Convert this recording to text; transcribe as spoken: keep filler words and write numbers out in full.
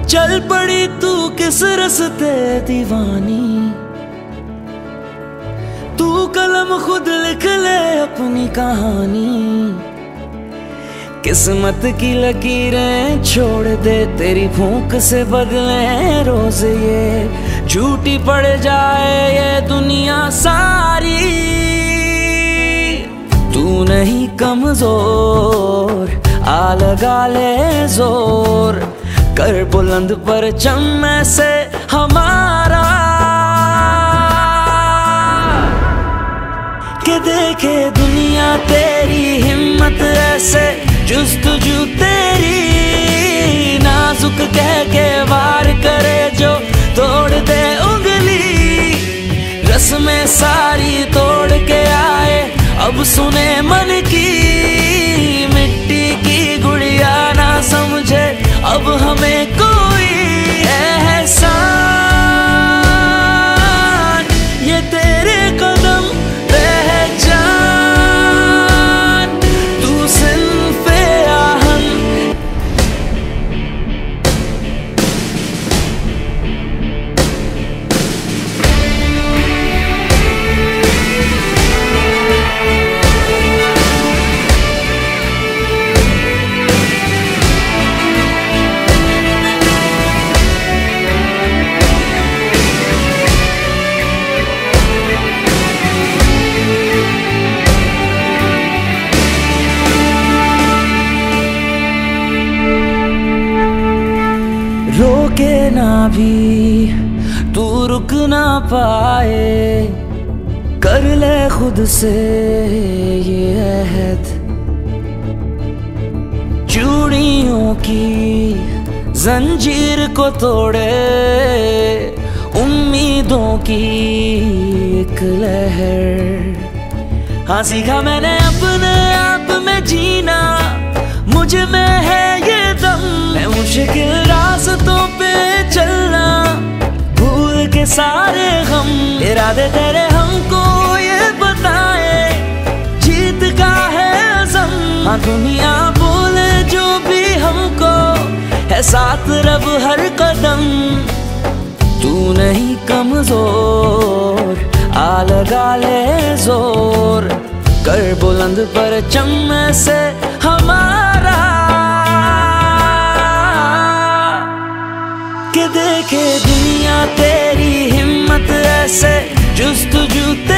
चल पड़ी तू किस रस्ते दीवानी, तू कलम खुद लिख ले अपनी कहानी। किस्मत की लकीरें छोड़ दे, तेरी भूख से बदले रोज ये, झूठी पड़ जाए ये दुनिया सारी। तू नहीं कमजोर, आ लगा ले जोर, कर बुलंद परचम से हमारा, के देखे दुनिया तेरी हिम्मत ऐसे, जुस्तजू तेरी नाजुक कह के वार करे जो तोड़ दे उंगली। रस्में सारी तोड़ के आए अब सुने मन की, मिट्टी की गुड़िया ना समझे अब हमें कोई एहसान। ये तेरे कदम पहचान, तू सिर्फ आहन। रोके ना भी तू रुक ना पाए, कर ले खुद से ये अहद। चूड़ियों की जंजीर को तोड़े उम्मीदों की एक लहर। हाँ सीखा मैंने अपने आप में जीना, मुझ में है ये दम। मैं मुश्किल रास्तों पे चलना, भूल के सारे गम। इरादे तेरे हमको ये बताए, जीत का है अज़म। हाँ दुनिया बोले जो भी हमको, है साथ रब हर कदम। तू नहीं कमजोर, आ लगा ले जोर, कर बुलंद परचम से हमारा, के देखे दुनिया तेरी हिम्मत ऐसे, जुस्तजू